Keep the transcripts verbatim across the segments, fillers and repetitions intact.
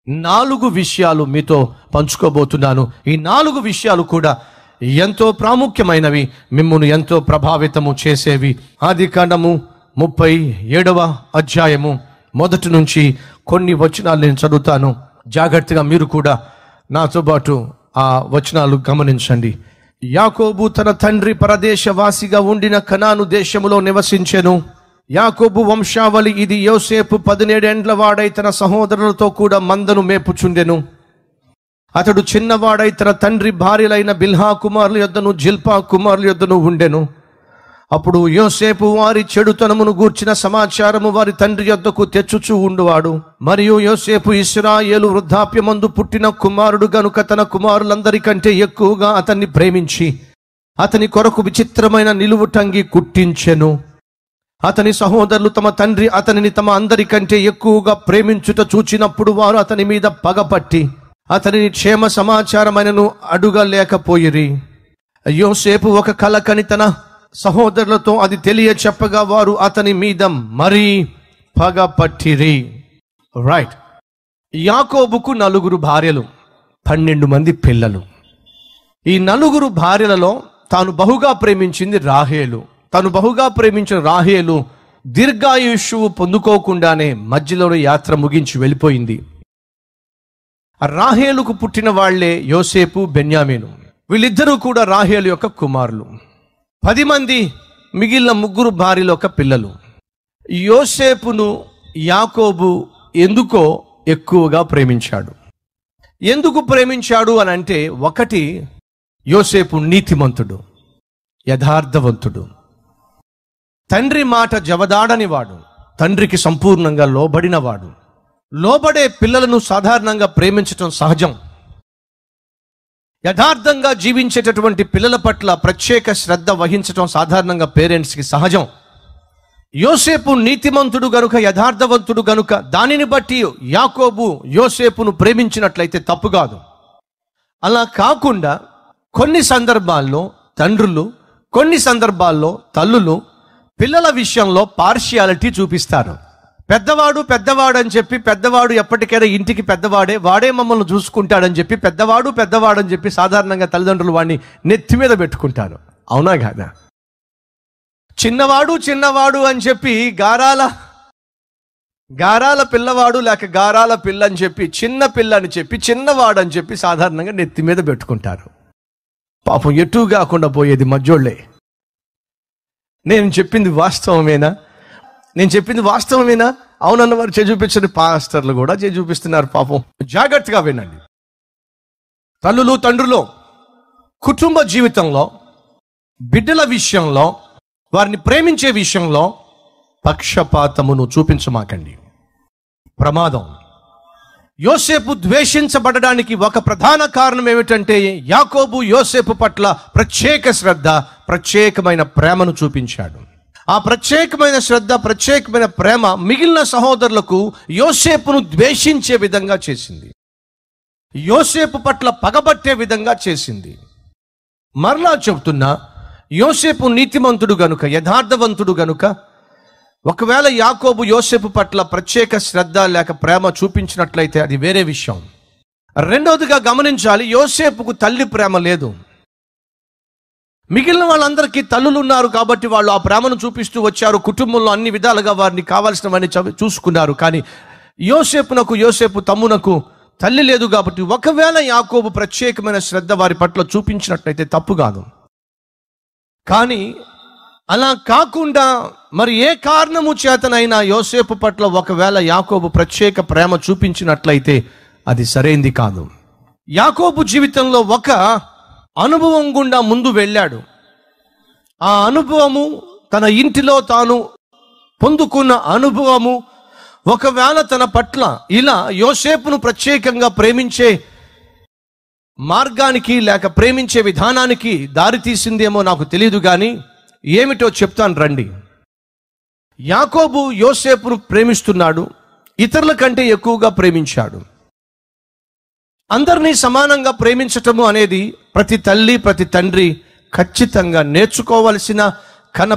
నాలుగు విషయాలు మీతో పంచుకోబోతున్నాను. ఈ నాలుగు విషయాలు కూడా ఎంతో ప్రాముఖ్యమైనవి, మిమ్మును ఎంతో ప్రభావితము చేసేవి. ఆదికాండము ముప్పై ఏడవ అధ్యాయము మొదటి నుంచి కొన్ని వచనాలు నేను చదువుతాను. జాగ్రత్తగా మీరు కూడా నాతో పాటు ఆ వచనాలు గమనించండి. యాకోబు తన తండ్రి పరదేశవాసిగా ఉండిన కనాను దేశములో నివసించెను. యాకోబు వంశావళి ఇది. యోసేపు పదిహేడేండ్ల వాడై తన సహోదరులతో కూడా మందను మేపుచుండెను. అతడు చిన్నవాడై తన తండ్రి భార్యలైన బిల్హా కుమారుల యొద్దను జిల్పా కుమారుల యొద్దను ఉండెను. అప్పుడు యోసేపు వారి చెడుతనమును గూర్చిన సమాచారము వారి తండ్రి యొద్దకు తెచ్చుచూ ఉండువాడు. మరియు యోసేపు ఇశ్రాయేలు వృద్ధాప్యమందు పుట్టిన కుమారుడు గనుక తన కుమారులందరికంటే ఎక్కువగా అతన్ని ప్రేమించి అతని కొరకు విచిత్రమైన నిలువుటంగి కుట్టించెను. అతని సహోదరులు తమ తండ్రి అతనిని తమ అందరికంటే ఎక్కువగా ప్రేమించుట చూచినప్పుడు వారు అతని మీద పగపట్టి అతనిని క్షేమ సమాచారమైనను అడుగలేకపోయిరి. యోసేపు ఒక కల కని తన సహోదరులతో అది తెలియ చెప్పగా వారు అతని మీద మరీ పగపట్టిరి. రైట్. యాకోబుకు నలుగురు భార్యలు, పన్నెండు మంది పిల్లలు. ఈ నలుగురు భార్యలలో తాను బహుగా ప్రేమించింది రాహేలు. తాను బహుగా ప్రేమించిన రాహేలు దీర్ఘాయుష్యువు పొందుకోకుండానే మధ్యలో యాత్ర ముగించి వెళ్ళిపోయింది. రాహేలుకు పుట్టిన వాళ్లే యోసేపు, బెన్యామీను. వీళ్ళిద్దరూ కూడా రాహేలు యొక్క కుమారులు. పది మంది మిగిలిన ముగ్గురు భార్యల యొక్క పిల్లలు. యోసేపును యాకోబు ఎందుకో ఎక్కువగా ప్రేమించాడు. ఎందుకు ప్రేమించాడు అని అంటే, ఒకటి, యోసేపు నీతిమంతుడు, యథార్థవంతుడు, తండ్రి మాట జవదాడనివాడు, తండ్రికి సంపూర్ణంగా లోబడినవాడు. లోబడే పిల్లలను సాధారణంగా ప్రేమించటం సహజం. యథార్థంగా జీవించేటటువంటి పిల్లల పట్ల ప్రత్యేక శ్రద్ధ వహించటం సాధారణంగా పేరెంట్స్కి సహజం. యోసేపు నీతిమంతుడు గనుక, యథార్థవంతుడు గనుక, దానిని బట్టి యాకోబు యోసేపును ప్రేమించినట్లయితే తప్పు కాదు. అలా కాకుండా కొన్ని సందర్భాల్లో తండ్రులు, కొన్ని సందర్భాల్లో తల్లులు పిల్లల విషయంలో పార్షియాలిటీ చూపిస్తారు. పెద్దవాడు పెద్దవాడు అని చెప్పి, పెద్దవాడు ఎప్పటికైనా ఇంటికి పెద్దవాడే, వాడే మమ్మల్ని చూసుకుంటాడని చెప్పి పెద్దవాడు పెద్దవాడు అని చెప్పి సాధారణంగా తల్లిదండ్రులు వాడిని నెత్తి మీద పెట్టుకుంటారు. అవునా కాదా? చిన్నవాడు చిన్నవాడు అని చెప్పి గారాల గారాల పిల్లవాడు లేక గారాల పిల్ల అని చెప్పి, చిన్న పిల్ల అని చెప్పి, చిన్నవాడు అని చెప్పి సాధారణంగా నెత్తి మీద పెట్టుకుంటారు. పాపం ఎటు కాకుండా పోయేది మధ్యోళ్ళే. నేను చెప్పింది వాస్తవమేనా? నేను చెప్పింది వాస్తవమేనా? అవునన్న వారు చే చూపించండి. పాస్టర్లు కూడా చే చూపిస్తున్నారు. పాపం జాగ్రత్తగా వినండి. తల్లులు, తండ్రులు కుటుంబ జీవితంలో, బిడ్డల విషయంలో, వారిని ప్రేమించే విషయంలో పక్షపాతమును చూపించమాకండి. ప్రమాదం. యోసేపు ద్వేషించబడడానికి ఒక ప్రధాన కారణం ఏమిటంటే, యాకోబు యోసేపు పట్ల ప్రత్యేక శ్రద్ధ, ప్రత్యేకమైన ప్రేమను చూపించాడు. ఆ ప్రత్యేకమైన శ్రద్ధ, ప్రత్యేకమైన ప్రేమ మిగిలిన సహోదరులకు యోసేపును ద్వేషించే విధంగా చేసింది. యోసేపు పట్ల పగబట్టే విధంగా చేసింది. మరలా చెబుతున్నా, యోసేపు నీతిమంతుడు గనుక, యథార్థవంతుడు గనుక, ఒకవేళ యాకోబు యోసేపు పట్ల ప్రత్యేక శ్రద్ధ లేక ప్రేమ చూపించినట్లయితే అది వేరే విషయం. రెండవదిగా గమనించాలి, యోసేపుకు తల్లి ప్రేమ లేదు. మిగిలిన వాళ్ళందరికీ తల్లులు ఉన్నారు కాబట్టి వాళ్ళు ఆ ప్రేమను చూపిస్తూ వచ్చారు. కుటుంబంలో అన్ని విధాలుగా వారిని కావాల్సినవన్నీ చూసుకున్నారు. కానీ యోసేపునకు, యోసేపు తమ్మునకు తల్లి లేదు కాబట్టి ఒకవేళ యాకోబు ప్రత్యేకమైన శ్రద్ధ వారి పట్ల చూపించినట్లయితే తప్పు కాదు. కానీ అలా కాకుండా మరి ఏ కారణము చేతనైనా యోసేపు పట్ల ఒకవేళ యాకోబు ప్రత్యేక ప్రేమ చూపించినట్లయితే అది సరైంది కాదు. యాకోబు జీవితంలో ఒక అనుభవం గుండా ముందు వెళ్ళాడు. ఆ అనుభవము, తన ఇంటిలో తాను పొందుకున్న అనుభవము ఒకవేళ తన పట్ల ఇలా యోసేపును ప్రత్యేకంగా ప్రేమించే మార్గానికి లేక ప్రేమించే విధానానికి దారి తీసిందేమో నాకు తెలియదు. కానీ ఏమిటో చెప్తాను రండి. యాకోబు యోసేపును ప్రేమిస్తున్నాడు, ఇతరుల కంటే ఎక్కువగా ప్రేమించాడు. అందరినీ సమానంగా ప్రేమించటము అనేది ప్రతి తల్లి, ప్రతి తండ్రి ఖచ్చితంగా నేర్చుకోవలసిన,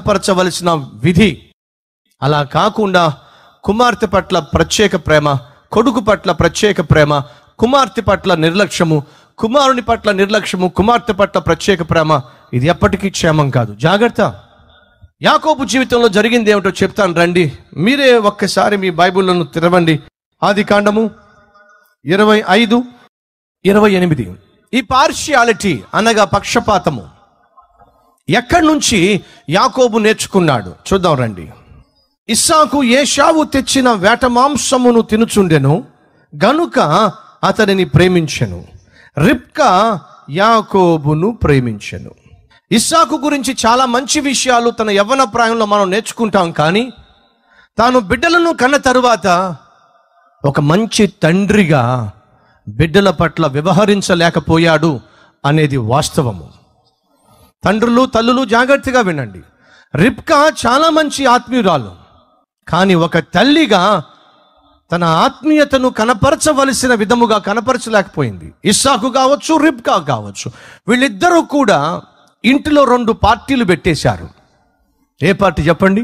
కనపరచవలసిన విధి. అలా కాకుండా కుమార్తె పట్ల ప్రత్యేక ప్రేమ, కొడుకు పట్ల ప్రత్యేక ప్రేమ, కుమార్తె పట్ల నిర్లక్ష్యము, కుమారుని పట్ల నిర్లక్ష్యము, కుమార్తె పట్ల ప్రత్యేక ప్రేమ, ఇది ఎప్పటికీ క్షేమం కాదు. జాగ్రత్త. యాకోబు జీవితంలో జరిగింది ఏమిటో చెప్తాను రండి. మీరే ఒక్కసారి మీ బైబిళ్లను తెరవండి. ఆది కాండము ఇరవై ఐదు ఇరవై ఎనిమిది. ఈ పార్షియాలిటీ అనగా పక్షపాతము ఎక్కడి నుంచి యాకోబు నేర్చుకున్నాడు చూద్దాం రండి. ఇస్సాకు ఏశావు తెచ్చిన వేట మాంసమును తినుచుండెను గనుక అతనిని ప్రేమించెను. రిబ్కా యాకోబును ప్రేమించెను. ఇస్సాకు గురించి చాలా మంచి విషయాలు తన యవ్వన ప్రాయంలో మనం నేర్చుకుంటాం. కానీ తాను బిడ్డలను కన్న తరువాత ఒక మంచి తండ్రిగా బిడ్డల పట్ల వ్యవహరించలేకపోయాడు అనేది వాస్తవము. తండ్రులు తల్లులు జాగ్రత్తగా వినండి. రిబ్కా చాలా మంచి ఆత్మీయురాలు, కానీ ఒక తల్లిగా తన ఆత్మీయతను కనపరచవలసిన విధముగా కనపరచలేకపోయింది. ఇస్సాకు కావచ్చు, రిబ్కా కావచ్చు, వీళ్ళిద్దరూ కూడా ఇంటిలో రెండు పార్టీలు పెట్టేశారు. ఏ పార్టీ చెప్పండి?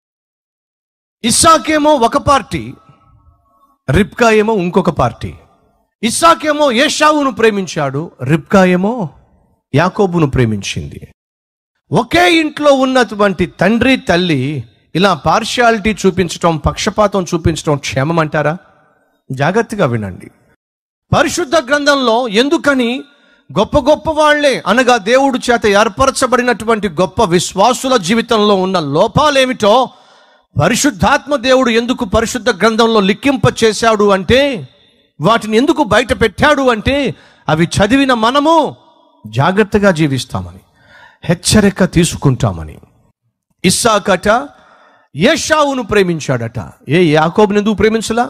ఇస్సాకేమో ఒక పార్టీ, రిబ్కా ఏమో ఇంకొక పార్టీ. ఇస్సాకేమో ఏశావును ప్రేమించాడు, రిబ్కా ఏమో యాకోబును ప్రేమించింది. ఒకే ఇంట్లో ఉన్నటువంటి తండ్రి తల్లి ఇలా పార్షియాలిటీ చూపించటం, పక్షపాతం చూపించటం క్షేమం అంటారా? జాగ్రత్తగా వినండి. పరిశుద్ధ గ్రంథంలో ఎందుకని గొప్ప గొప్ప వాళ్లే అనగా దేవుడు చేత ఏర్పరచబడినటువంటి గొప్ప విశ్వాసుల జీవితంలో ఉన్న లోపాలేమిటో పరిశుద్ధాత్మ దేవుడు ఎందుకు పరిశుద్ధ గ్రంథంలో లిఖింప చేశాడు అంటే, వాటిని ఎందుకు బయట పెట్టాడు అంటే, అవి చదివిన మనము జాగ్రత్తగా జీవిస్తామని, హెచ్చరిక తీసుకుంటామని. ఇస్సాకట ఏశావును ప్రేమించాడట. ఏ యాకోబుని ఎందుకు ప్రేమించలా?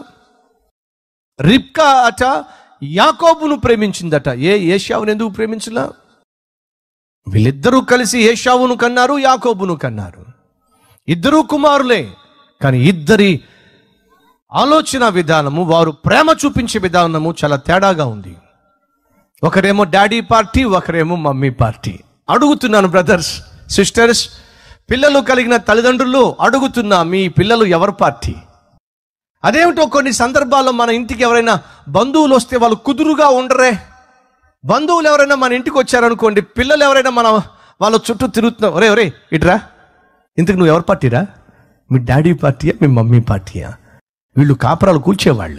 రిబ్కా అట యాకోబును ప్రేమించిందట. ఏ ఏశావును ఎందుకు ప్రేమించలా? వీళ్ళిద్దరూ కలిసి ఏశావును కన్నారు, యాకోబును కన్నారు. ఇద్దరూ కుమారులే, కానీ ఇద్దరి ఆలోచన విధానము, వారు ప్రేమ చూపించే విధానము చాలా తేడాగా ఉంది. ఒకరేమో డాడీ పార్టీ, ఒకరేమో మమ్మీ పార్టీ. అడుగుతున్నాను బ్రదర్స్, సిస్టర్స్, పిల్లలు కలిగిన తల్లిదండ్రులు అడుగుతున్నా, మీ పిల్లలు ఎవరి పార్టీ? అదేమిటో కొన్ని సందర్భాల్లో మన ఇంటికి ఎవరైనా బంధువులు వస్తే వాళ్ళు కుదురుగా ఉండరే. బంధువులు ఎవరైనా మన ఇంటికి వచ్చారనుకోండి, పిల్లలు ఎవరైనా మన వాళ్ళ చుట్టూ తిరుగుతున్నాం, ఒరే ఒరే ఇట్రా, ఇంతకు నువ్వు ఎవరి పార్టీరా? మీ డాడీ పార్టీయా, మీ మమ్మీ పార్టీయా? వీళ్ళు కాపురాలు కూల్చేవాళ్ళు,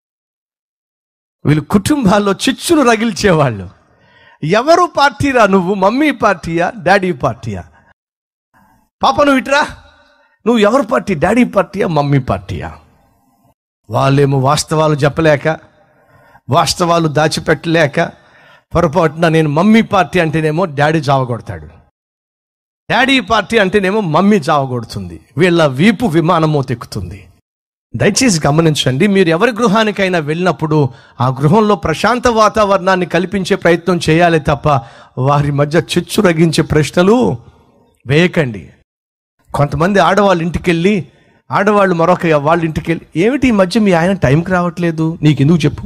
వీళ్ళు కుటుంబాల్లో చిచ్చులు రగిల్చేవాళ్ళు. ఎవరు పార్టీరా నువ్వు? మమ్మీ పార్టీయా, డాడీ పార్టీయా? పాప నువ్వు ఇట్రా, నువ్వు ఎవరు పార్టీ? డాడీ పార్టీయా, మమ్మీ పార్టీయా? వాళ్ళేమో వాస్తవాలు చెప్పలేక, వాస్తవాలు దాచిపెట్టలేక పొరపాటున నేను మమ్మీ పార్టీ అంటేనేమో డాడీ చావగొడతాడు, డాడీ పార్టీ అంటేనేమో మమ్మీ చావగొడుతుంది. వీళ్ళ వీపు విమానమో తెక్కుతుంది. దయచేసి గమనించండి, మీరు ఎవరి గృహానికైనా వెళ్ళినప్పుడు ఆ గృహంలో ప్రశాంత వాతావరణాన్ని కల్పించే ప్రయత్నం చేయాలి తప్ప వారి మధ్య చిచ్చు రగించే ప్రశ్నలు వేయకండి. కొంతమంది ఆడవాళ్ళ ఇంటికి వెళ్ళి, ఆడవాళ్ళు మరొక వాళ్ళ ఇంటికి వెళ్ళి, ఏమిటి ఈ మధ్య మీ ఆయన టైంకి రావట్లేదు, నీకు ఎందుకు చెప్పు?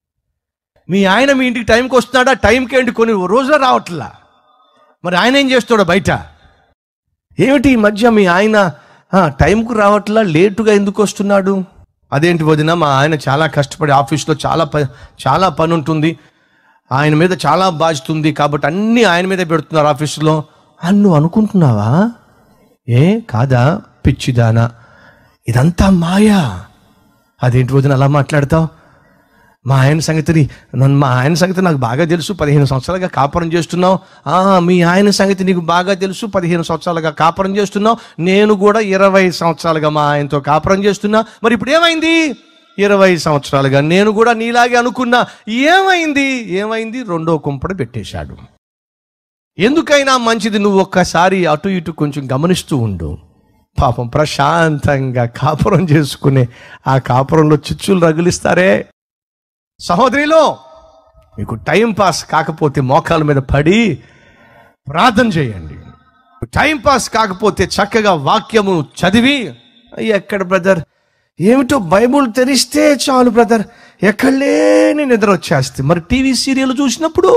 మీ ఆయన మీ ఇంటికి టైంకి వస్తున్నాడా? టైంకి ఏంటి, కొన్ని రోజులు రావట్లా, మరి ఆయన ఏం చేస్తాడో బయట? ఏమిటి ఈ మధ్య మీ ఆయన టైంకు రావట్లా, లేటుగా ఎందుకు వస్తున్నాడు? అదేంటి వదిన, మా ఆయన చాలా కష్టపడి ఆఫీస్లో చాలా ప చాలా పని ఉంటుంది, ఆయన మీద చాలా బాధ్యత ఉంది కాబట్టి అన్నీ ఆయన మీదే పెడుతున్నారు ఆఫీసులో అని నువ్వు అనుకుంటున్నావా? ఏ కాదా పిచ్చిదానా, ఇదంతా మాయా. అదేంటి వదిన అలా మాట్లాడతావు? మా ఆయన సంగతిని నన్ను మా ఆయన సంగతి నాకు బాగా తెలుసు, పదిహేను సంవత్సరాలుగా కాపురం చేస్తున్నావు. మీ ఆయన సంగతి నీకు బాగా తెలుసు, పదిహేను సంవత్సరాలుగా కాపురం చేస్తున్నావు. నేను కూడా ఇరవై సంవత్సరాలుగా మా ఆయనతో కాపురం చేస్తున్నా. మరి ఇప్పుడు ఏమైంది? ఇరవై సంవత్సరాలుగా నేను కూడా నీలాగే అనుకున్నా. ఏమైంది? ఏమైంది? రెండో కుంపడ పెట్టేశాడు. ఎందుకైనా మంచిది నువ్వు ఒక్కసారి అటు ఇటు కొంచెం గమనిస్తూ ఉండు. పాపం ప్రశాంతంగా కాపురం చేసుకునే ఆ కాపురంలో చిచ్చులు రగిలిస్తారే. సహోదరిలో, మీకు టైం పాస్ కాకపోతే మోకాల మీద పడి ప్రార్థన చేయండి. టైం పాస్ కాకపోతే చక్కగా వాక్యము చదివి, ఎక్కడ బ్రదర్ ఏమిటో బైబుల్ తెరిస్తే చాలు బ్రదర్, ఎక్కడలేని నిద్ర వచ్చేస్తే. మరి టీవీ సీరియల్ చూసినప్పుడు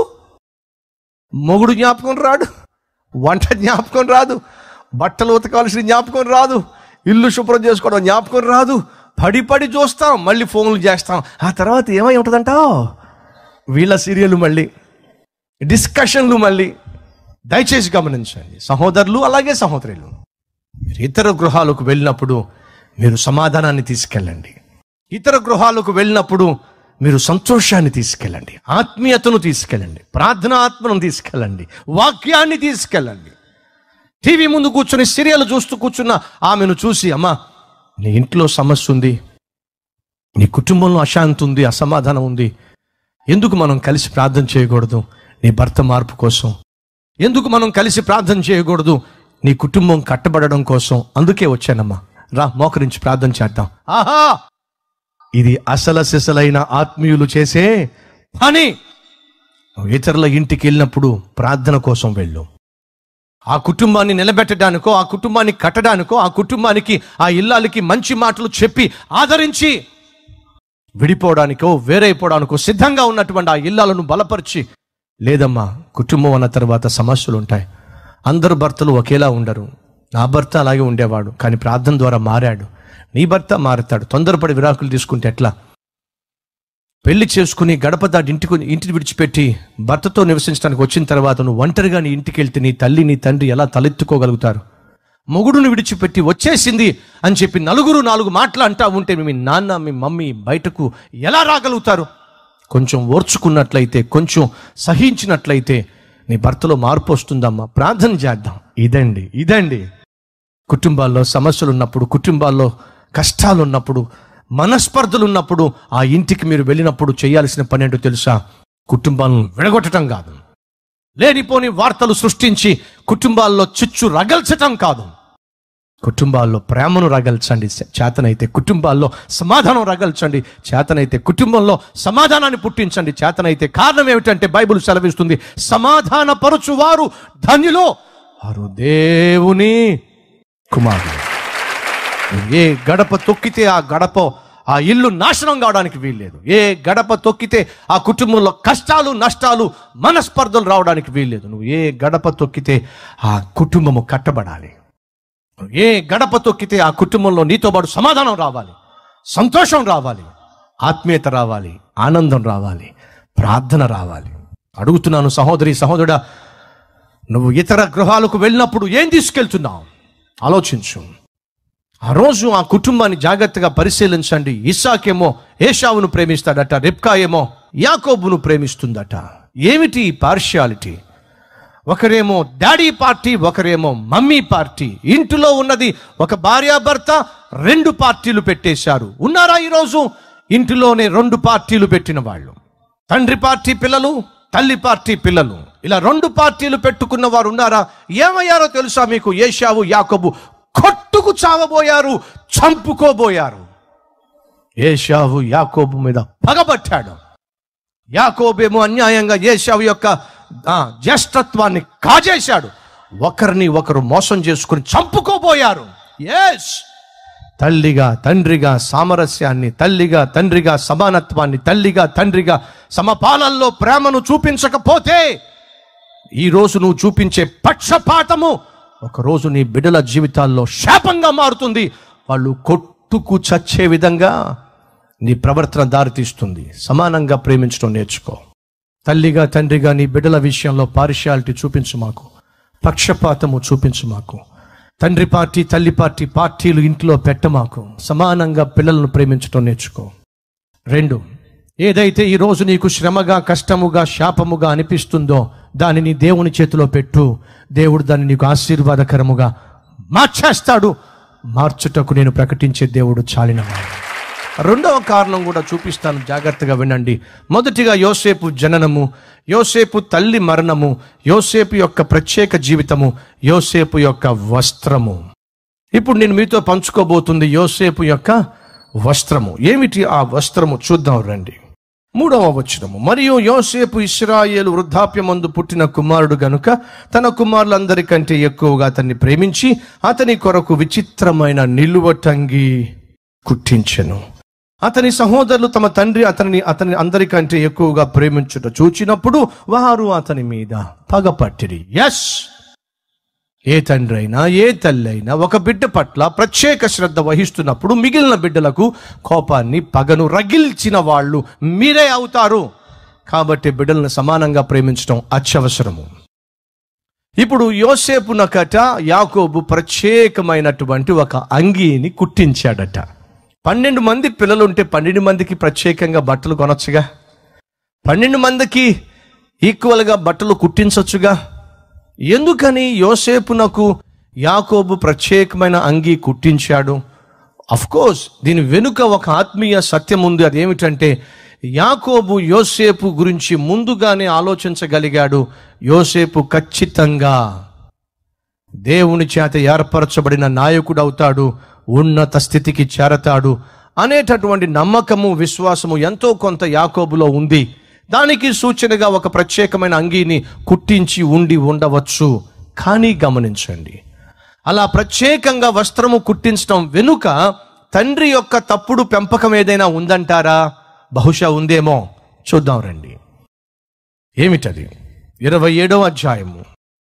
మొగుడు జ్ఞాపకం రాడు, వంట జ్ఞాపకం రాదు, బట్టలు ఉతకాల్సిన జ్ఞాపకం రాదు, ఇల్లు శుభ్రం చేసుకోవడం జ్ఞాపకం రాదు, పడి పడి చూస్తాం, మళ్ళీ ఫోన్లు చేస్తాం. ఆ తర్వాత ఏమై ఉంటుందంటావు? వీళ్ళ సీరియల్ మళ్ళీ, డిస్కషన్లు మళ్ళీ. దయచేసి గమనించండి సహోదరులు, అలాగే సహోదరులు, మీరు ఇతర గృహాలకు వెళ్ళినప్పుడు మీరు సమాధానాన్ని తీసుకెళ్ళండి. ఇతర గృహాలకు వెళ్ళినప్పుడు మీరు సంతోషాన్ని తీసుకెళ్ళండి, ఆత్మీయతను తీసుకెళ్ళండి, ప్రార్థనా ఆత్మను తీసుకెళ్ళండి, వాక్యాన్ని తీసుకెళ్ళండి. టీవీ ముందు కూర్చొని సీరియల్ చూస్తూ కూర్చున్న ఆమెను చూసి, అమ్మా నీ ఇంట్లో సమస్య ఉంది, నీ కుటుంబంలో అశాంతి ఉంది, అసమాధానం ఉంది, ఎందుకు మనం కలిసి ప్రార్థన చేయకూడదు నీ భర్త మార్పు కోసం? ఎందుకు మనం కలిసి ప్రార్థన చేయకూడదు నీ కుటుంబం కట్టబడడం కోసం? అందుకే వచ్చానమ్మా, రా మోకరించి ప్రార్థన చేద్దాం. ఆహా, ఇది అసల సిసలైన ఆత్మీయులు చేసే పని. ఇతరుల ఇంటికి వెళ్ళినప్పుడు ప్రార్థన కోసం వెళ్ళు. ఆ కుటుంబాన్ని నిలబెట్టడానికో, ఆ కుటుంబాన్ని కట్టడానికో, ఆ కుటుంబానికి, ఆ ఇల్లాలకి మంచి మాటలు చెప్పి ఆదరించి విడిపోవడానికో వేరైపోవడానికో సిద్ధంగా ఉన్నటువంటి ఆ ఇల్లాలను బలపరిచి, లేదమ్మా కుటుంబం అన్న తర్వాత సమస్యలు ఉంటాయి, అందరు భర్తలు ఒకేలా ఉండరు, నా భర్త అలాగే ఉండేవాడు కానీ ప్రార్థన ద్వారా మారాడు, నీ భర్త మారుతాడు, తొందరపడి విడాకులు తీసుకుంటే ఎట్లా? పెళ్లి చేసుకుని గడప దాటి ఇంటికి ఇంటిని విడిచిపెట్టి భర్తతో నివసించడానికి వచ్చిన తర్వాత నువ్వు ఒంటరిగా నీ ఇంటికి వెళ్తే నీ తల్లి నీ తండ్రి ఎలా తలెత్తుకోగలుగుతారు? మొగుడును విడిచిపెట్టి వచ్చేసింది అని చెప్పి నలుగురు నాలుగు మాటలు అంటా ఉంటే మీ నాన్న మీ మమ్మీ బయటకు ఎలా రాగలుగుతారు? కొంచెం ఓర్చుకున్నట్లయితే, కొంచెం సహించినట్లయితే నీ భర్తలో మార్పు వస్తుందమ్మా. ప్రార్థన చేద్దాం. ఇదండి ఇదండి కుటుంబాల్లో సమస్యలు ఉన్నప్పుడు, కుటుంబాల్లో కష్టాలు ఉన్నప్పుడు, మనస్పర్ధలు ఉన్నప్పుడు ఆ ఇంటికి మీరు వెళ్ళినప్పుడు చేయాల్సిన పని ఏంటో తెలుసా? కుటుంబాలను విడగొట్టడం కాదు, లేనిపోని వార్తలు సృష్టించి కుటుంబాల్లో చిచ్చు రగల్చటం కాదు. కుటుంబాల్లో ప్రేమను రగల్చండి చేతనైతే, కుటుంబాల్లో సమాధానం రగల్చండి చేతనైతే, కుటుంబంలో సమాధానాన్ని పుట్టించండి చేతనైతే. కారణం ఏమిటంటే బైబిల్ సెలవిస్తుంది, సమాధాన పరచువారు ధన్యులు, వారు దేవుని కుమారులు. ఏ గడప తొక్కితే ఆ గడప ఆ ఇల్లు నాశనం కావడానికి వీల్లేదు. ఏ గడప తొక్కితే ఆ కుటుంబంలో కష్టాలు నష్టాలు మనస్పర్ధలు రావడానికి వీల్లేదు. నువ్వు ఏ గడప తొక్కితే ఆ కుటుంబము కట్టబడాలి. ఏ గడప తొక్కితే ఆ కుటుంబంలో నీతో పాటు సమాధానం రావాలి, సంతోషం రావాలి, ఆత్మీయత రావాలి, ఆనందం రావాలి, ప్రార్థన రావాలి. అడుగుతున్నాను సహోదరి సహోదరుడా, నువ్వు ఇతర గృహాలకు వెళ్ళినప్పుడు ఏం తీసుకెళ్తున్నావు ఆలోచించు. ఆ రోజు ఆ కుటుంబాన్ని జాగ్రత్తగా పరిశీలించండి. ఇస్సాకేమో ఏశావును ప్రేమిస్తాడట, రెబ్కా ఏమో యాకోబును ప్రేమిస్తుందట. ఏమిటి పార్షియాలిటీ? ఒకరేమో డాడీ పార్టీ, ఒకరేమో మమ్మీ పార్టీ. ఇంటిలో ఉన్నది ఒక భార్యాభర్త, రెండు పార్టీలు పెట్టేశారు. ఉన్నారా ఈరోజు ఇంటిలోనే రెండు పార్టీలు పెట్టిన వాళ్ళు? తండ్రి పార్టీ పిల్లలు, తల్లి పార్టీ పిల్లలు, ఇలా రెండు పార్టీలు పెట్టుకున్న వారు ఉన్నారా? ఏమయ్యారో తెలుసా మీకు? ఏశావు యాకోబు కొట్టుకు చావబోయారు, చంపుకోబోయారు. ఏశావు యాకోబు మీద పగబట్టాడు. యాకోబేమో అన్యాయంగా ఏశావు యొక్క జ్యేష్ఠత్వాన్ని కాజేశాడు. ఒకరిని ఒకరు మోసం చేసుకుని చంపుకోబోయారు. ఎస్, తల్లిగా తండ్రిగా సామరస్యాన్ని, తల్లిగా తండ్రిగా సమానత్వాన్ని, తల్లిగా తండ్రిగా సమపాలనలో ప్రేమను చూపించకపోతే ఈరోజు నువ్వు చూపించే పక్షపాతము ఒకరోజు నీ బిడ్డల జీవితాల్లో శాపంగా మారుతుంది. వాళ్ళు కొట్టుకు చచ్చే విధంగా నీ ప్రవర్తన దారితీస్తుంది. సమానంగా ప్రేమించడం నేర్చుకో. తల్లిగా తండ్రిగా నీ బిడ్డల విషయంలో పార్షియాలిటీ చూపించు మాకు, పక్షపాతము చూపించు మాకు. తండ్రి పార్టీ తల్లి పార్టీ పార్టీలు ఇంట్లో పెట్టమాకు. సమానంగా పిల్లలను ప్రేమించడం నేర్చుకో. రెండు, ఏదైతే ఈరోజు నీకు శ్రమగా కష్టముగా శాపముగా అనిపిస్తుందో దానిని దేవుని చేతిలో పెట్టు. దేవుడు దాన్ని నీకు ఆశీర్వాదకరముగా మార్చేస్తాడు. మార్చుటకు నేను ప్రకటించే దేవుడు చాలినవాడు. రెండవ కారణం కూడా చూపిస్తాను, జాగ్రత్తగా వినండి. మొదటిగా యోసేపు జననము, యోసేపు తల్లి మరణము, యోసేపు యొక్క ప్రత్యేక జీవితము, యోసేపు యొక్క వస్త్రము. ఇప్పుడు నేను మీతో పంచుకోబోతుంది యోసేపు యొక్క వస్త్రము. ఏమిటి ఆ వస్త్రము చూద్దాం రండి. మూడవ వచనము, మరియు యోసేపు ఇశ్రాయేలు వృద్ధాప్యమందు పుట్టిన కుమారుడు గనుక తన కుమారులందరికంటే ఎక్కువగా అతన్ని ప్రేమించి అతని కొరకు విచిత్రమైన నిలువటంగి కుట్టించెను. అతని సహోదరులు తమ తండ్రి అతనిని అతని అందరికంటే ఎక్కువగా ప్రేమించుట చూచినప్పుడు వారు అతని మీద పగపట్టిరి. ఎస్, ఏ తండ్రి అయినా ఏ తల్లి అయినా ఒక బిడ్డ పట్ల ప్రత్యేక శ్రద్ధ వహిస్తున్నప్పుడు మిగిలిన బిడ్డలకు కోపాన్ని పగను రగిల్చిన వాళ్ళు మీరే అవుతారు. కాబట్టి బిడ్డలను సమానంగా ప్రేమించడం అత్యవసరము. ఇప్పుడు యోసేపునకట యాకోబు ప్రత్యేకమైనటువంటి ఒక అంగీని కుట్టించాడట. పన్నెండు మంది పిల్లలు ఉంటే పన్నెండు మందికి ప్రత్యేకంగా బట్టలు కొనొచ్చుగా, పన్నెండు మందికి ఈక్వల్గా బట్టలు కుట్టించొచ్చుగా. ఎందుకని యోసేపునకు యాకోబు ప్రత్యేకమైన అంగీ కుట్టించాడు? అఫ్ కోర్స్ దీని వెనుక ఒక ఆత్మీయ సత్యం ఉంది. అదేమిటంటే యాకోబు యోసేపు గురించి ముందుగానే ఆలోచించగలిగాడు. యోసేపు ఖచ్చితంగా దేవుని చేత ఏర్పరచబడిన నాయకుడు అవుతాడు, ఉన్నత స్థితికి చేరతాడు అనేటటువంటి నమ్మకము విశ్వాసము ఎంతో కొంత యాకోబులో ఉంది. దానికి సూచనగా ఒక ప్రత్యేకమైన అంగీని కుట్టించి ఉండి ఉండవచ్చు. కానీ గమనించండి, అలా ప్రత్యేకంగా వస్త్రము కుట్టించడం వెనుక తండ్రి యొక్క తప్పుడు పెంపకం ఏదైనా ఉందంటారా? బహుశా ఉందేమో. చూద్దాం రండి. ఏమిటది? ఇరవై ఏడవ అధ్యాయము.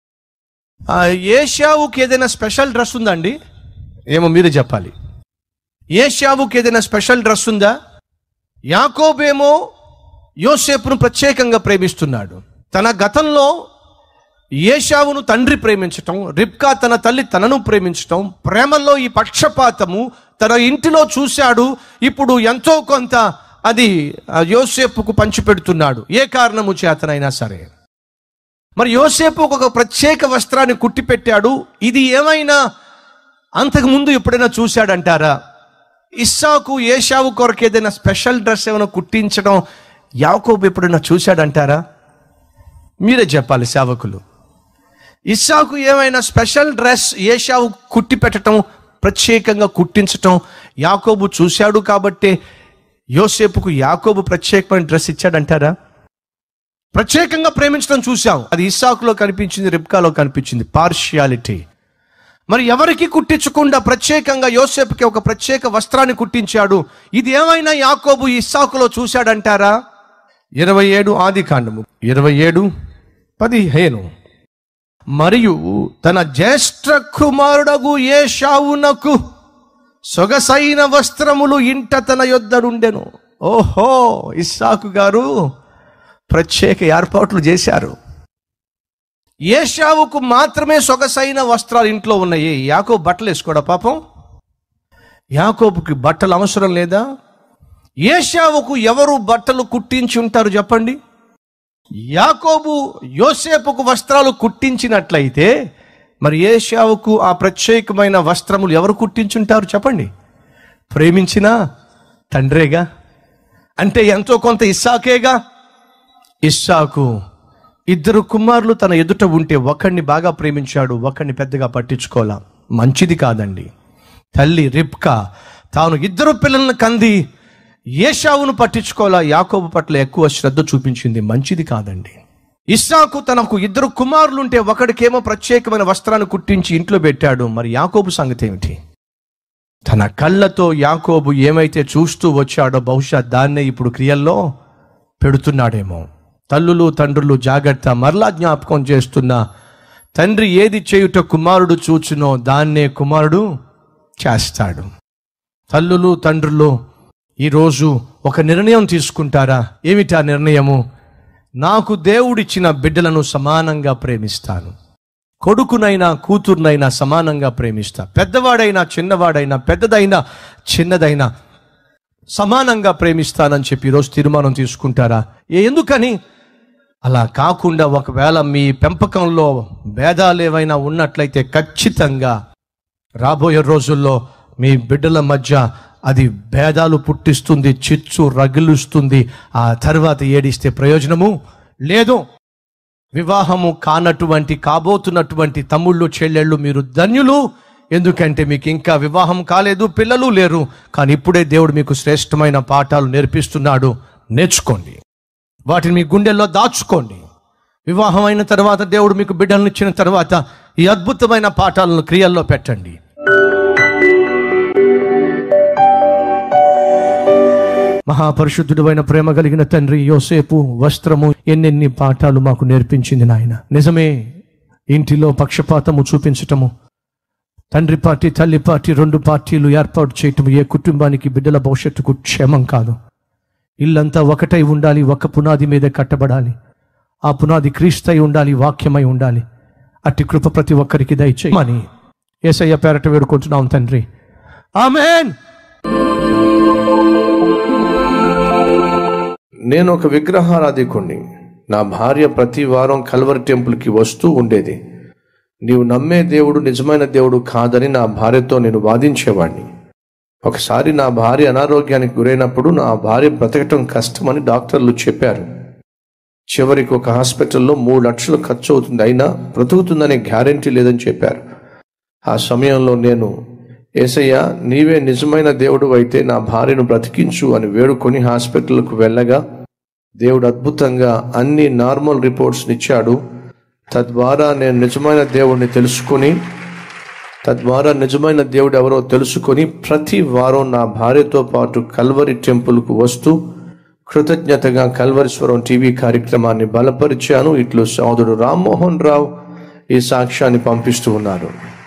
ఏశావుకి ఏదైనా స్పెషల్ డ్రెస్ ఉందండి? ఏమో మీరు చెప్పాలి. ఏశావుకి ఏదైనా స్పెషల్ డ్రెస్ ఉందా? యాకోబేమో యోసేపును ప్రత్యేకంగా ప్రేమిస్తున్నాడు. తన గతంలో ఏశావును తండ్రి ప్రేమించటం, రిబ్కా తన తల్లి తనను ప్రేమించటం, ప్రేమలో ఈ పక్షపాతము తన ఇంటిలో చూశాడు. ఇప్పుడు ఎంతో కొంత అది యోసేపుకు పంచిపెడుతున్నాడు, ఏ కారణము చేతనైనా సరే. మరి యోసేపు ఒక ప్రత్యేక వస్త్రాన్ని కుట్టి పెట్టాడు. ఇది ఏమైనా అంతకుముందు ఎప్పుడైనా చూశాడంటారా? ఇస్సాకు ఏశావు కొరకు ఏదైనా స్పెషల్ డ్రెస్ ఏమైనా కుట్టించడం యాకోబు ఎప్పుడైనా చూశాడంటారా? మీరే చెప్పాలి సేవకులు. ఇస్సాకు ఏమైనా స్పెషల్ డ్రెస్ ఏశావు కుట్టి పెట్టడం, ప్రత్యేకంగా కుట్టించటం యాకోబు చూశాడు కాబట్టి యోసేపుకు యాకోబు ప్రత్యేకమైన డ్రెస్ ఇచ్చాడంటారా? ప్రత్యేకంగా ప్రేమించడం చూశాం, అది ఇస్సాకులో కనిపించింది, రిబ్కాలో కనిపించింది, పార్షియాలిటీ. మరి ఎవరికి కుట్టించకుండా ప్రత్యేకంగా యోసేపుకి ఒక ప్రత్యేక వస్త్రాన్ని కుట్టించాడు. ఇది ఏమైనా యాకోబు ఇస్సాకులో చూశాడంటారా? ఇరవై ఏడు ఆది కాండము ఇరవై ఏడు పదిహేను. మరియు తన జ్యేష్ఠ కుమారుడగు ఏశావునకు సొగసైన వస్త్రములు ఇంట తన యొద్ద నుండెను. ఓహో, ఇస్సాకు గారు ప్రత్యేక ఏర్పాట్లు చేశారు. ఏశావుకు మాత్రమే సొగసైన వస్త్రాలు ఇంట్లో ఉన్నాయి. యాకోబు బట్టలు వేసుకోడా పాపం? యాకోబుకి బట్టలు అవసరం లేదా? ఏశావుకు ఎవరు బట్టలు కుట్టించి ఉంటారు చెప్పండి? యాకోబు యోసేపుకు వస్త్రాలు కుట్టించినట్లయితే మరి ఏశావుకు ఆ ప్రత్యేకమైన వస్త్రములు ఎవరు కుట్టించుంటారు చెప్పండి? ప్రేమించిన తండ్రేగా, అంటే ఎంతో కొంత ఇస్సాకేగా. ఇస్సాకు ఇద్దరు కుమారులు తన ఎదుట ఉంటే ఒకడిని బాగా ప్రేమించాడు, ఒకడిని పెద్దగా పట్టించుకోవాలా. మంచిది కాదండి. తల్లి రిబ్కా తాను ఇద్దరు పిల్లలను కంది ఏశావును పట్టించుకోవాలా, యాకోబు పట్ల ఎక్కువ శ్రద్ధ చూపించింది. మంచిది కాదండి. ఇస్సాకు తనకు ఇద్దరు కుమారులు ఉంటే ఒకడికేమో ప్రత్యేకమైన వస్త్రాన్ని కుట్టించి ఇంట్లో పెట్టాడు. మరి యాకోబు సంగతి ఏమిటి? తన కళ్ళతో యాకోబు ఏమైతే చూస్తూ వచ్చాడో బహుశా దాన్నే ఇప్పుడు క్రియల్లో పెడుతున్నాడేమో. తల్లులు తండ్రులు జాగ్రత్త, మరలా జ్ఞాపకం చేస్తున్నా, తండ్రి ఏది చేయుట కుమారుడు చూచునో దాన్నే కుమారుడు చేస్తాడు. తల్లులు తండ్రులు ఈరోజు ఒక నిర్ణయం తీసుకుంటారా? ఏమిటా నిర్ణయము? నాకు దేవుడిచ్చిన బిడ్డలను సమానంగా ప్రేమిస్తాను, కొడుకునైనా కూతుర్నైనా సమానంగా ప్రేమిస్తా, పెద్దవాడైనా చిన్నవాడైనా పెద్దదైనా చిన్నదైనా సమానంగా ప్రేమిస్తానని చెప్పి ఈరోజు తీర్మానం తీసుకుంటారా? ఎందుకని? అలా కాకుండా ఒకవేళ మీ పెంపకంలో భేదాలు ఏవైనా ఉన్నట్లయితే ఖచ్చితంగా రాబోయే రోజుల్లో మీ బిడ్డల మధ్య అది భేదాలు పుట్టిస్తుంది, చిచ్చు రగిలుస్తుంది. ఆ తర్వాత ఏడిస్తే ప్రయోజనము లేదు. వివాహము కానటువంటి కాబోతున్నటువంటి తమ్ముళ్ళు చెల్లెళ్ళు మీరు ధన్యులు. ఎందుకంటే మీకు ఇంకా వివాహం కాలేదు, పిల్లలు లేరు. కానీ ఇప్పుడే దేవుడు మీకు శ్రేష్టమైన పాఠాలు నేర్పిస్తున్నాడు. నేర్చుకోండి, వాటిని మీ గుండెల్లో దాచుకోండి. వివాహం అయిన తర్వాత దేవుడు మీకు బిడ్డలను ఇచ్చిన తర్వాత ఈ అద్భుతమైన పాఠాలను క్రియల్లో పెట్టండి. మహాపరిశుద్ధుడైన ప్రేమ కలిగిన తండ్రి, యోసేపు వస్త్రము ఎన్నెన్ని పాఠాలు మాకు నేర్పించింది నాయన. నిజమే, ఇంటిలో పక్షపాతము చూపించటము, తండ్రి పార్టీ తల్లి పార్టీ రెండు పార్టీలు ఏర్పాటు చేయటం ఏ కుటుంబానికి బిడ్డల భవిష్యత్తుకు క్షేమం కాదు. ఇల్లంతా ఒకటై ఉండాలి, ఒక పునాది మీద కట్టబడాలి. ఆ పునాది క్రీస్తై ఉండాలి, వాక్యమై ఉండాలి. అట్టి కృప ప్రతి ఒక్కరికి దయచేయమని యేసయ్య పేరట వేడుకుంటున్నాం తండ్రి, ఆమేన్. నేను ఒక విగ్రహారాధికుణ్ణి. నా భార్య ప్రతి వారం కల్వరి టెంపుల్కి వస్తూ ఉండేది. నీవు నమ్మే దేవుడు నిజమైన దేవుడు కాదని నా భార్యతో నేను వాదించేవాడిని. ఒకసారి నా భార్య అనారోగ్యానికి గురైనప్పుడు నా భార్య బ్రతకటం కష్టమని డాక్టర్లు చెప్పారు. చివరికి ఒక హాస్పిటల్లో మూడు లక్షలు ఖర్చు అవుతుంది, అయినా బ్రతుకుతుందనే గ్యారెంటీ లేదని చెప్పారు. ఆ సమయంలో నేను, యేసయ్య నీవే నిజమైన దేవుడు అయితే నా భార్యను బ్రతికించు అని వేడుకొని హాస్పిటల్కు వెళ్ళగా దేవుడు అద్భుతంగా అన్ని నార్మల్ రిపోర్ట్స్ని ఇచ్చాడు. తద్వారా నేను నిజమైన దేవుడిని తెలుసుకొని తద్వారా నిజమైన దేవుడు ఎవరో తెలుసుకొని ప్రతి వారం నా భార్యతో పాటు కల్వరి టెంపుల్కు వస్తూ కృతజ్ఞతగా కల్వరీశ్వరం టీవీ కార్యక్రమాన్ని బలపరిచాను. ఇట్లు సోదరుడు రామ్మోహన్ రావు ఈ సాక్ష్యాన్ని పంపిస్తూ ఉన్నారు.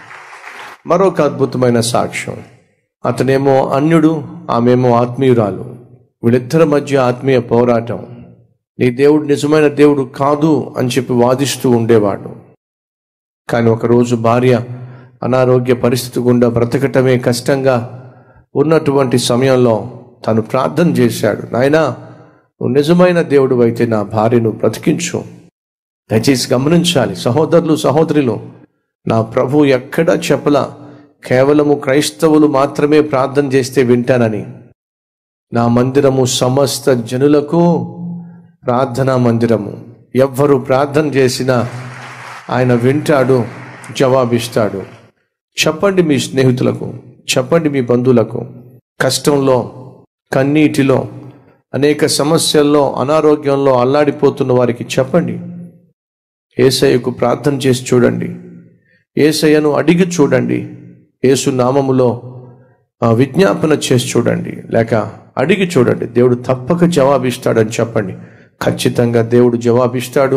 మరొక అద్భుతమైన సాక్ష్యం. అతనేమో అన్యుడు, ఆమెమో ఆత్మీయురాలు. వీళ్ళిద్దరి మధ్య ఆత్మీయ పోరాటం. నీ దేవుడు నిజమైన దేవుడు కాదు అని చెప్పి వాదిస్తూ ఉండేవాడు. కానీ ఒకరోజు భార్య అనారోగ్య పరిస్థితి గుండా బ్రతకటమే కష్టంగా ఉన్నటువంటి సమయంలో తను ప్రార్థన చేశాడు, నాయనా నువ్వు నిజమైన దేవుడు అయితే నా భార్యను బ్రతికించు. దయచేసి గమనించాలి సహోదరులు సహోదరులు, నా ప్రభు ఎక్కడా చెప్పలా కేవలము క్రైస్తవులు మాత్రమే ప్రార్థన చేస్తే వింటానని. నా మందిరము సమస్త జనులకు ప్రార్థనా మందిరము. ఎవ్వరు ప్రార్థన చేసినా ఆయన వింటాడు, జవాబిస్తాడు. చెప్పండి మీ స్నేహితులకు, చెప్పండి మీ బంధువులకు, కష్టంలో కన్నీటిలో అనేక సమస్యల్లో అనారోగ్యంలో అల్లాడిపోతున్న వారికి చెప్పండి, యేసయ్యకు ప్రార్థన చేసి చూడండి, యేసయ్యను అడిగి చూడండి, యేసు నామములో విజ్ఞాపన చేసి చూడండి, లేక అడిగి చూడండి, దేవుడు తప్పక జవాబిస్తాడని చెప్పండి. ఖచ్చితంగా దేవుడు జవాబిస్తాడు.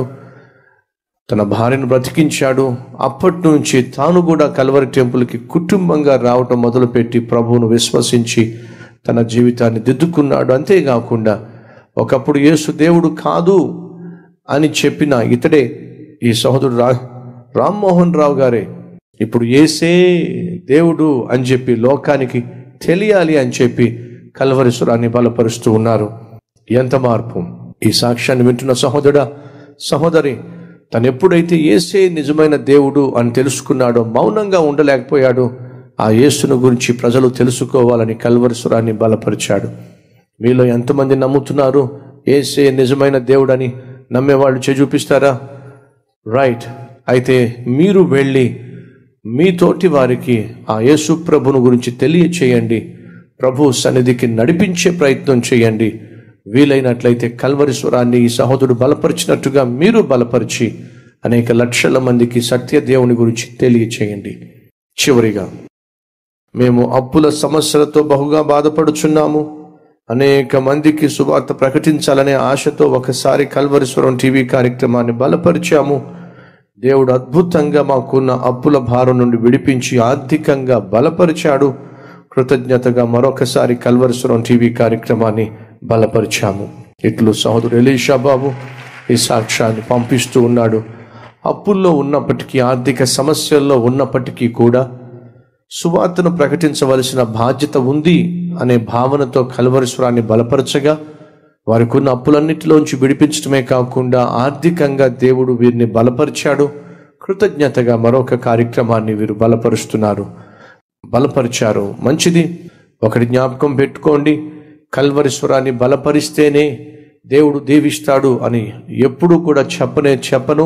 తన భార్యను బ్రతికించాడు. అప్పటి నుంచి తాను కూడా కల్వరి టెంపుల్కి కుటుంబంగా రావటం మొదలుపెట్టి ప్రభువును విశ్వసించి తన జీవితాన్ని దిద్దుకున్నాడు. అంతేకాకుండా ఒకప్పుడు యేసు దేవుడు కాదు అని చెప్పిన ఇతడే ఈ సహోదరుడు రా రామ్మోహన్ రావు గారే ఇప్పుడు యేసే దేవుడు అని చెప్పి లోకానికి తెలియాలి అని చెప్పి కల్వరీశ్వరాన్ని బలపరుస్తూ ఉన్నారు. ఎంత మార్పు! ఈ సాక్ష్యాన్ని వింటున్న సహోదరుడా సహోదరి, తను ఎప్పుడైతే యేసే నిజమైన దేవుడు అని తెలుసుకున్నాడో మౌనంగా ఉండలేకపోయాడు. ఆ యేసును గురించి ప్రజలు తెలుసుకోవాలని కల్వరీశ్వరాన్ని బలపరిచాడు. మీలో ఎంతమంది నమ్ముతున్నారు యేసే నిజమైన దేవుడని? నమ్మేవాళ్ళు చేయి చూపిస్తారా? రైట్. అయితే మీరు వెళ్ళి మీతోటి వారికి ఆ యేసు ప్రభును గురించి తెలియచేయండి. ప్రభు సన్నిధికి నడిపించే ప్రయత్నం చేయండి. వీలైనట్లయితే కల్వరీశ్వరాన్ని ఈ సహోదరుడు బలపరిచినట్టుగా మీరు బలపరిచి అనేక లక్షల మందికి సత్య దేవుని గురించి తెలియచేయండి. చివరిగా, మేము అప్పుల సమస్యలతో బహుగా బాధపడుచున్నాము. అనేక మందికి సువార్త ప్రకటించాలనే ఆశతో ఒకసారి కల్వరీశ్వరం టీవీ కార్యక్రమాన్ని బలపరిచాము. దేవుడు అద్భుతంగా మాకున్న అప్పుల భారం నుండి విడిపించి ఆర్థికంగా బలపరిచాడు. కృతజ్ఞతగా మరొకసారి కల్వరీశ్వరం టీవీ కార్యక్రమాన్ని బలపరిచాము. ఇట్లు సహోదరుడు ఎలీషా బాబు ఈ సాక్ష్యాన్ని పంపిస్తూ ఉన్నాడు. అప్పుల్లో ఉన్నప్పటికీ, ఆర్థిక సమస్యల్లో ఉన్నప్పటికీ కూడా సువార్తను ప్రకటించవలసిన బాధ్యత ఉంది అనే భావనతో కల్వరీశ్వరాన్ని బలపరచగా వారికి ఉన్న అప్పులన్నిటిలోంచి విడిపించడమే కాకుండా ఆర్థికంగా దేవుడు వీరిని బలపరిచాడు. కృతజ్ఞతగా మరొక కార్యక్రమాన్ని వీరు బలపరుస్తున్నారు, బలపరిచారు. మంచిది. ఒకటి జ్ఞాపకం పెట్టుకోండి, కల్వరీశ్వరాన్ని బలపరిస్తేనే దేవుడు దీవిస్తాడు అని ఎప్పుడూ కూడా చెప్పనే చెప్పను.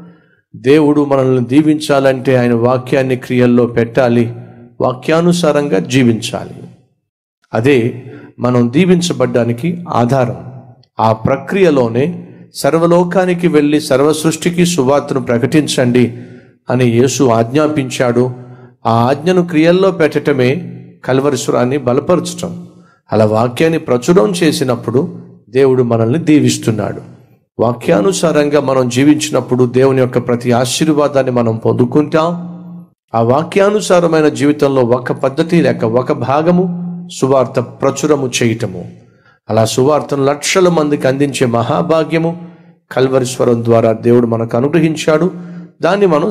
దేవుడు మనల్ని దీవించాలంటే ఆయన వాక్యాన్ని క్రియల్లో పెట్టాలి, వాక్యానుసారంగా జీవించాలి. అదే మనం దీవించబడ్డానికి ఆధారం. ఆ ప్రక్రియలోనే సర్వలోకానికి వెళ్ళి సర్వ సృష్టికి సువార్తను ప్రకటించండి అని యేసు ఆజ్ఞాపించాడు. ఆ ఆజ్ఞను క్రియల్లో పెట్టటమే కల్వరీశ్వరాన్ని బలపరచటం. అలా వాక్యాన్ని ప్రచురం చేసినప్పుడు దేవుడు మనల్ని దీవిస్తున్నాడు. వాక్యానుసారంగా మనం జీవించినప్పుడు దేవుని యొక్క ప్రతి ఆశీర్వాదాన్ని మనం పొందుకుంటాం. ఆ వాక్యానుసారమైన జీవితంలో ఒక పద్ధతి లేక ఒక భాగము సువార్త ప్రచురము చేయటము. అలా సువార్తను లక్షల మందికి అందించే మహాభాగ్యము కల్వరి స్వరం ద్వారా దేవుడు మనకు అనుగ్రహించాడు. దాన్ని మనం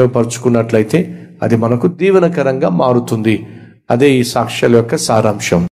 సద్వినియోగపరుచుకున్నట్లయితే అది మనకు దీవెనకరంగా మారుతుంది. అదే ఈ సాక్ష్యాల యొక్క సారాంశం.